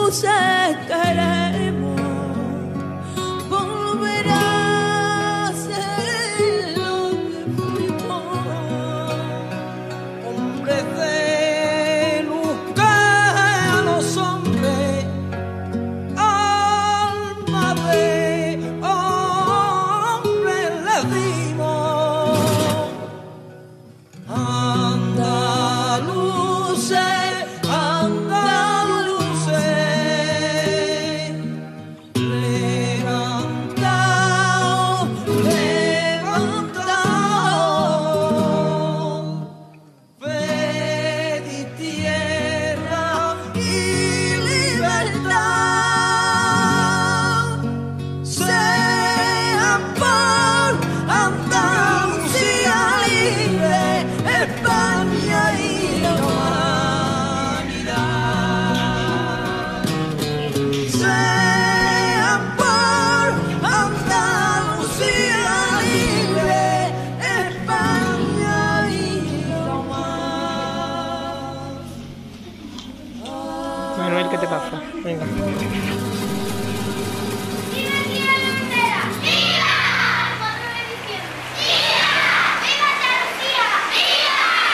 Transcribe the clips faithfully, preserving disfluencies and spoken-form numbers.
andaluces queremos volver a ser lo que fuimos, hombres de luz que a los hombres alma de hombre les dimos. Andaluces, andaluces, levantaos, levantaos, pedid tierra y libertad, sea por Andalucía libre, España y la humanidad. Sea por Andalucía libre, España y la humanidad. Manuel, ¿qué te pasa? Venga. ¡Viva Tía Bandera! ¡Viva! cuatro de diciembre. ¡Viva! ¡Viva Andalucía! ¡Viva!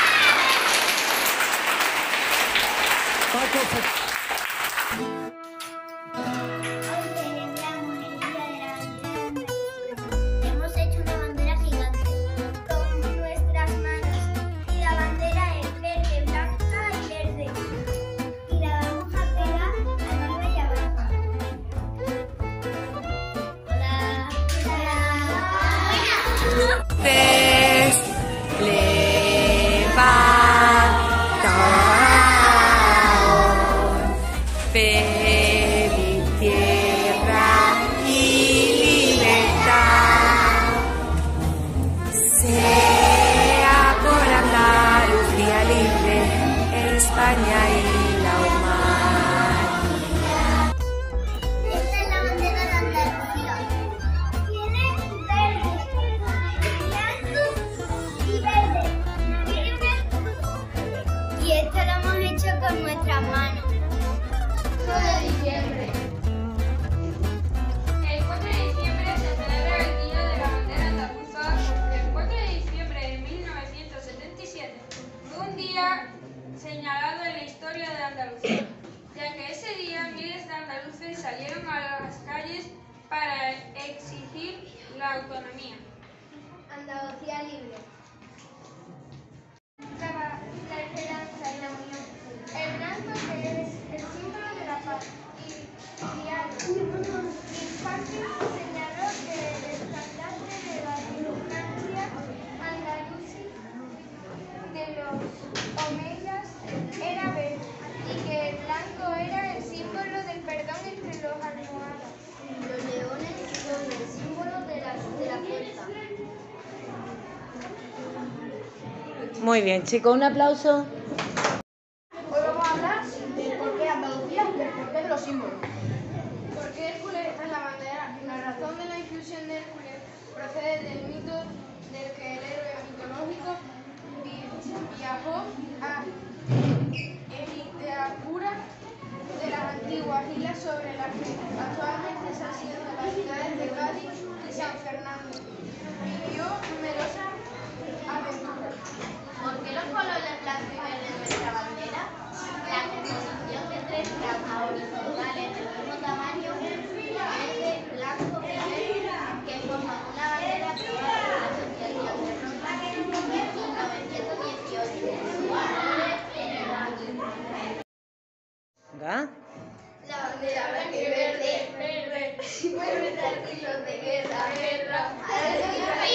Hoy celebramos el Día de la Bandera. Hemos hecho una bandera gigante con nuestras manos y la bandera es verde, blanca y verde. Y la vamos a pegar arriba y abajo. Hola. Hola. Levantaos, pedid tierra y libertad, sea por Andalucía libre, España y la humanidad. Esta es la bandera de Andalucía. Tiene verde, blanco y verde. Y esto lo hemos hecho con nuestras manos. cuatro de diciembre. El cuatro de diciembre se celebra el Día de la Bandera Andaluza porque el cuatro de diciembre de mil novecientos setenta y siete fue un día señalado en la historia de Andalucía, ya que ese día miles de andaluces salieron a las calles para exigir la autonomía. Andalucía libre. La, la esperanza y la unión. El blanco que es el símbolo de la paz y diálogo. Infante señaló que el estandarte de la democracia andaluza de los omeyas era verde y que el blanco era el símbolo del perdón entre los almohadas. Los leones son el símbolo de la, de la fuerza. Muy bien, chicos, un aplauso. Hoy vamos a hablar del porqué de Andalucía y del porqué de los símbolos. ¿Por qué Hércules está en la bandera? La razón de la inclusión de Hércules procede del mito del que el héroe mitológico vi- viajó a Eritrea de las antiguas islas sobre las que actualmente se asientan las ciudades de Cádiz y San Fernando. Vivió numerosas aventuras. ¿Por qué los colores blanco y verde de nuestra bandera? La composición de tres franjas horizontales del mismo tamaño, verde, blanco y verde, que forman una bandera aprobada por la Asociación de Roma en mil novecientos dieciocho. Su nombre en el año. Venga. La bandera blanca y verde, verde, vuelve tranquilos de guerra, guerra, a la